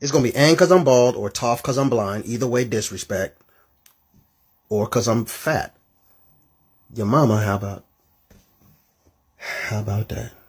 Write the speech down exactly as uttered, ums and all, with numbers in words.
It's going to be Ang because I'm bald or Toph because I'm blind. Either way, disrespect. Or because I'm fat. Your mama, how about, how about that?